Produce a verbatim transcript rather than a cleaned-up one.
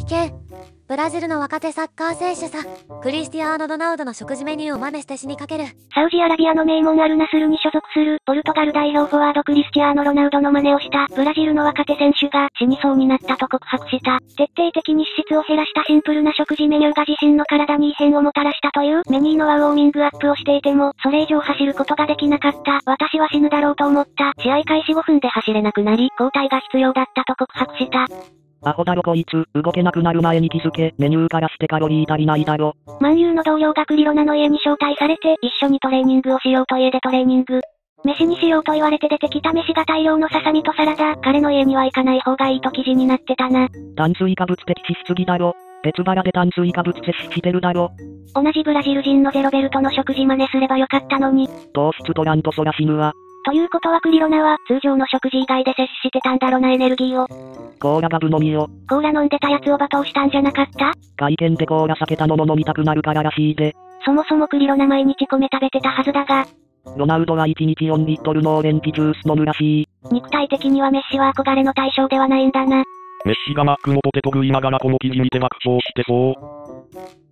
け。ブラジルの若手サッカー選手さ、クリスティアーノ・ロナウドの食事メニューを豆捨てしにかける。 サウジアラビアの名門アルナスルに所属する、ポルトガル代表フォワードクリスティアーノ・ロナウドの真似をした、ブラジルの若手選手が死にそうになったと告白した。徹底的に脂質を減らしたシンプルな食事メニューが自身の体に異変をもたらしたという、メニーノはウォーミングアップをしていても、それ以上走ることができなかった。私は死ぬだろうと思った。試合開始ごふんで走れなくなり、交代が必要だったと告白した。 アホだろこいつ、動けなくなる前に気づけ、メニューからしてカロリー足りないだろ。 マンユーの同僚がクリロナの家に招待されて、一緒にトレーニングをしようと家でトレーニング。飯にしようと言われて出てきた飯が大量のささみとサラダ。彼の家には行かない方がいいと記事になってたな。 炭水化物的脂質ぎだろ。別腹で炭水化物摂取してるだろ。 同じブラジル人のゼロベルトの食事真似すればよかったのに。 糖質取らんとそら死ぬわ。 ということはクリロナは、通常の食事以外で摂取してたんだろなエネルギーを。 コーラガブ飲みよ。 コーラ飲んでたやつを罵倒したんじゃなかった？ 会見でコーラ避けたのも飲みたくなるかららしいで。 そもそもクリロナ毎日米食べてたはずだが。 ロナウドはいちにちよんリットルのオレンジジュース飲むらしい。 肉体的にはメッシは憧れの対象ではないんだな。 メッシがマックのポテト食いながらこの記事見て爆笑してそう。